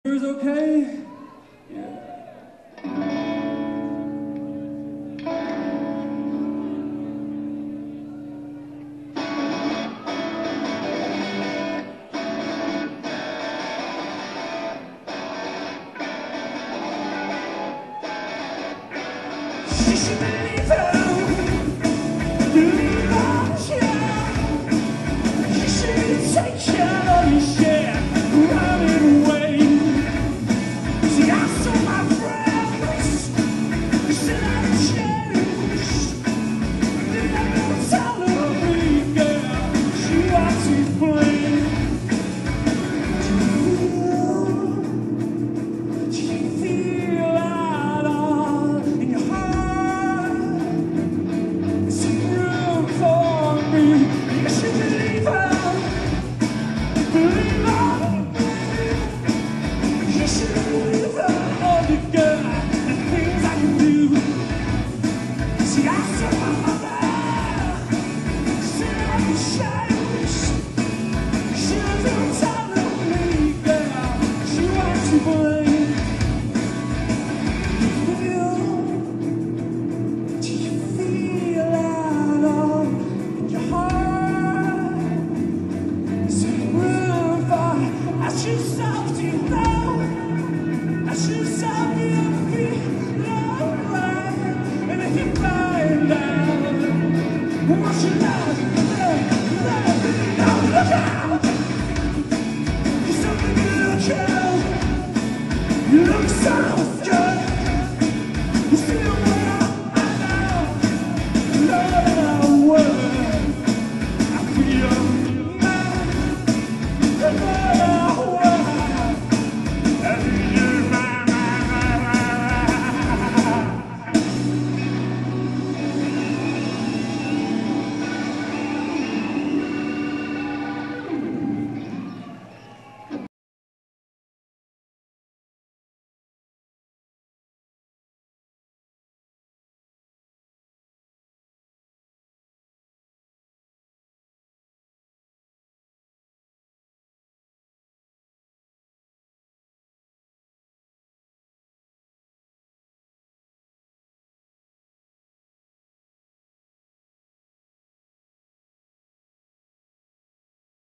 Yours okay? Yeah. You should believe her. Believe on you. You should take care of your share. Running away. See, I saw my friends. They said I'd changed. They never told me, girl. She was to blame. Do you feel at all in your heart? There's some room for me. You should believe her. Believe her. You should believe her. Oh, the girl, the things I can do. See, I saw my mother. Said I could change. She doesn't tell me, girl. She wants to blame. Do you feel at all in your heart? Is there room for? Ask yourself, do you know? Ask yourself, do you feel alright? And if you find out, what you know?